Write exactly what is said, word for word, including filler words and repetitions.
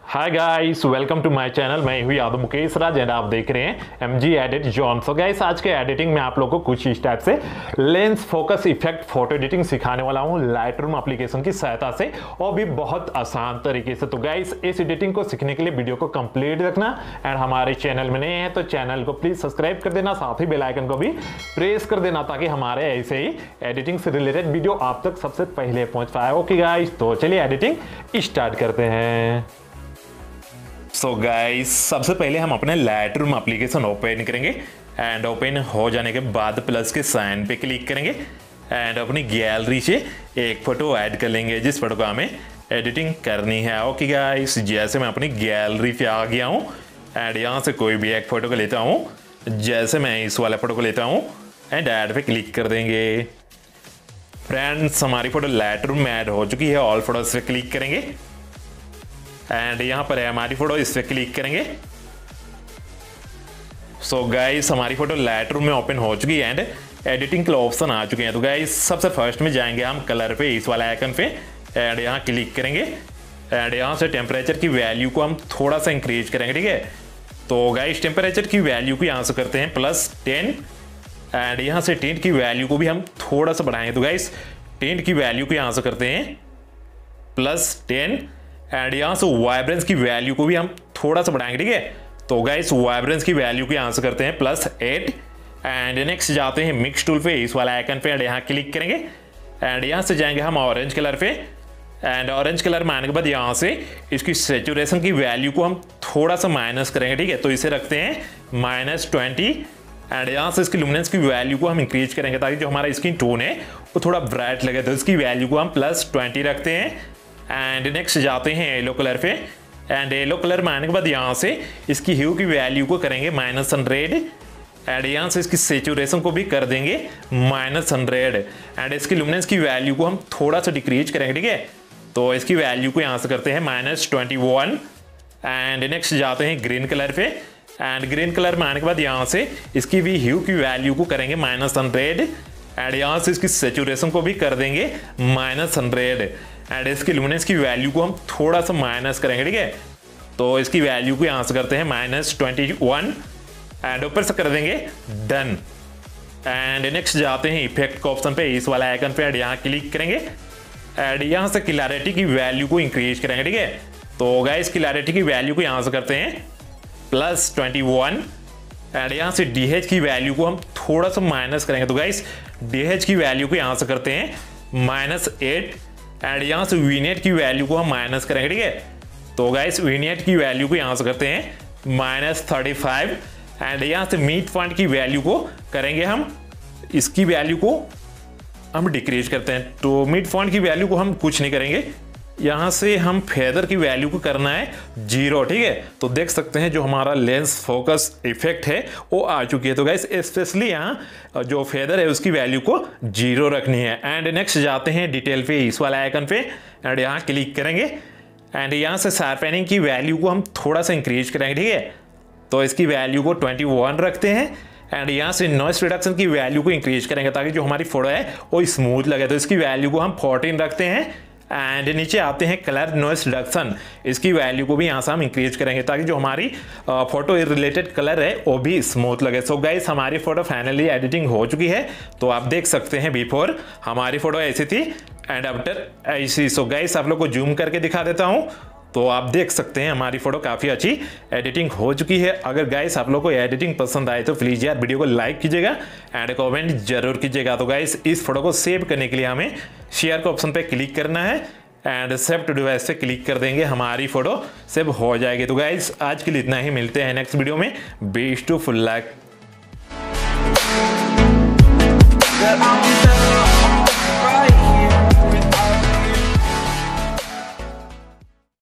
Hi guys, welcome to my channel. मैं हुई यादव मुकेश राज and आप देख रहे हैं MG edit John. So guys, आज के एडिटिंग में आप लोगों को कुछ इस टाइप से lens focus effect photo editing सिखाने वाला हूं लाइटरूम एप्लीकेशन की सहायता से, और भी बहुत आसान तरीके से। तो गाइस, इस एडिटिंग को सीखने के लिए वीडियो को कंप्लीट रखना एंड हमारे चैनल में नए हैं तो चैनल को प्लीज सब्सक्राइब कर देना, साथ ही बेल आइकन को भी प्रेस कर देना ताकि हमारे ऐसे ही एडिटिंग से रिलेटेड वीडियो आप तक सबसे पहले पहुंच पाए। ओके गाइस, तो चलिए एडिटिंग स्टार्ट करते हैं। सो so गाइस, सबसे पहले हम अपने लाइटरूम एप्लीकेशन ओपन करेंगे एंड ओपन हो जाने के बाद प्लस के साइन पे क्लिक करेंगे एंड अपनी गैलरी से एक फ़ोटो ऐड कर लेंगे जिस फोटो को हमें एडिटिंग करनी है। ओके गाइस, जैसे मैं अपनी गैलरी पे आ गया हूँ एंड यहाँ से कोई भी एक फ़ोटो को लेता हूँ, जैसे मैं इस वाले फ़ोटो को लेता हूँ एंड ऐड पे क्लिक कर देंगे। फ्रेंड्स, हमारी फ़ोटो लाइटरूम में ऐड हो चुकी है। ऑल फोटोज पे क्लिक करेंगे एंड यहाँ पर है हमारी फोटो, इस पे क्लिक करेंगे। सो गाइस, हमारी फोटो लाइटरूम में ओपन हो चुकी है एंड एडिटिंग के ऑप्शन आ चुके हैं। तो गाइस, सबसे फर्स्ट में जाएंगे हम कलर पे, इस वाला आइकन पे एंड यहाँ क्लिक करेंगे एंड यहाँ से टेम्परेचर की वैल्यू को हम थोड़ा सा इंक्रीज करेंगे। ठीक है, तो गाइस टेम्परेचर की वैल्यू को यहाँ से करते हैं प्लस टेन एंड यहाँ से टेंट की वैल्यू को भी हम थोड़ा सा बढ़ाएंगे। तो गाइस, टेंट की वैल्यू को यहाँ से करते हैं प्लस टेन एंड यहाँ से वाइब्रेंस की वैल्यू को भी हम थोड़ा सा बढ़ाएंगे। ठीक है, तो गाइस वाइब्रेंस की वैल्यू को यहाँ से करते हैं प्लस एट एंड नेक्स्ट जाते हैं मिक्स टूल पे, इस वाला आइकन पे एंड यहाँ क्लिक करेंगे एंड यहाँ से जाएंगे हम ऑरेंज कलर पे एंड ऑरेंज कलर में आने के बाद यहाँ से इसकी सेचुरेशन की वैल्यू को हम थोड़ा सा माइनस करेंगे। ठीक है, तो इसे रखते हैं माइनस ट्वेंटी एंड यहाँ से इसकी लुमिनेंस की वैल्यू को हम इंक्रीज करेंगे ताकि जो हमारा स्किन टोन है वो थोड़ा ब्राइट लगे। तो इसकी वैल्यू को हम प्लस ट्वेंटी रखते हैं एंड नेक्स्ट जाते हैं येलो कलर पे एंड येलो कलर में आने के बाद यहाँ से इसकी ह्यू की वैल्यू को करेंगे माइनस हंड्रेड एंड यहाँ से इसकी सेचुरेशन को भी कर देंगे माइनस हंड्रेड एंड इसकी लुमिनेंस की वैल्यू को हम थोड़ा सा डिक्रीज करेंगे। ठीक है, तो इसकी वैल्यू को यहाँ से करते हैं minus twenty one and next जाते हैं ग्रीन कलर पे एंड ग्रीन कलर में आने के बाद यहाँ से इसकी भी ह्यू की वैल्यू को करेंगे माइनस हंड्रेड एंड यहाँ से इसकी सेचुरेशन को भी कर देंगे माइनस हंड्रेड एंड इसकी लुमिनेंस की वैल्यू को हम थोड़ा सा माइनस करेंगे। ठीक है, तो इसकी वैल्यू को यहाँ से करते हैं माइनस ट्वेंटी वन एंड ऊपर से कर देंगे डन एंड नेक्स्ट जाते हैं इफेक्ट के ऑप्शन पे, इस वाला आइकन पे एंड यहाँ क्लिक करेंगे एंड यहाँ से क्लैरिटी की वैल्यू को इंक्रीज करेंगे। ठीक है, तो गाइस क्लैरिटी की वैल्यू को यहाँ से करते हैं प्लस ट्वेंटी वन एंड यहाँ से डी एच की वैल्यू को हम थोड़ा सा माइनस करेंगे। तो गाइस डी एच की वैल्यू को यहाँ से करते हैं माइनस एट एंड यहाँ से वीनेट की वैल्यू को हम माइनस करेंगे। ठीक है, तो गाइस वीनेट की वैल्यू को यहाँ से करते हैं माइनस थर्टी फाइव एंड यहाँ से मीड फॉन्ट की वैल्यू को करेंगे हम, इसकी वैल्यू को हम डिक्रीज करते हैं। तो मीड फॉन्ट की वैल्यू को हम कुछ नहीं करेंगे, यहाँ से हम फेदर की वैल्यू को करना है जीरो। ठीक है, तो देख सकते हैं जो हमारा लेंस फोकस इफेक्ट है वो आ चुकी है। तो गाइस स्पेशली यहाँ जो फेदर है उसकी वैल्यू को जीरो रखनी है एंड नेक्स्ट जाते हैं डिटेल पे, इस वाला आइकन पे एंड यहाँ क्लिक करेंगे एंड यहाँ से शार्पनिंग की वैल्यू को हम थोड़ा सा इंक्रीज करेंगे। ठीक है, तो इसकी वैल्यू को ट्वेंटी वन रखते हैं एंड यहाँ से नॉइस रिडक्शन की वैल्यू को इंक्रीज करेंगे ताकि जो हमारी फोटो है वो स्मूथ लगे। तो इसकी वैल्यू को हम फोर्टीन रखते हैं एंड नीचे आते हैं कलर नॉइस रिडक्शन, इसकी वैल्यू को भी यहाँ से हम इंक्रीज करेंगे ताकि जो हमारी फोटो रिलेटेड कलर है वो भी स्मूथ लगे। सो गाइस, हमारी फोटो फाइनली एडिटिंग हो चुकी है। तो आप देख सकते हैं बिफोर हमारी फोटो ऐसी थी एंड आफ्टर ऐसी। सो गाइस, आप लोग को जूम करके दिखा देता हूँ तो आप देख सकते हैं हमारी फोटो काफ़ी अच्छी एडिटिंग हो चुकी है। अगर गाइस आप लोग को एडिटिंग पसंद आए तो प्लीज़ यार वीडियो को लाइक कीजिएगा एंड कमेंट जरूर कीजिएगा। तो गाइस, इस फोटो को सेव करने के लिए हमें शेयर के ऑप्शन पे क्लिक करना है एंड सेव टू डिवाइस पे क्लिक कर देंगे, हमारी फोटो सेव हो जाएगी। तो गाइस, आज के लिए इतना ही, मिलते हैं नेक्स्ट वीडियो में। Best to full luck.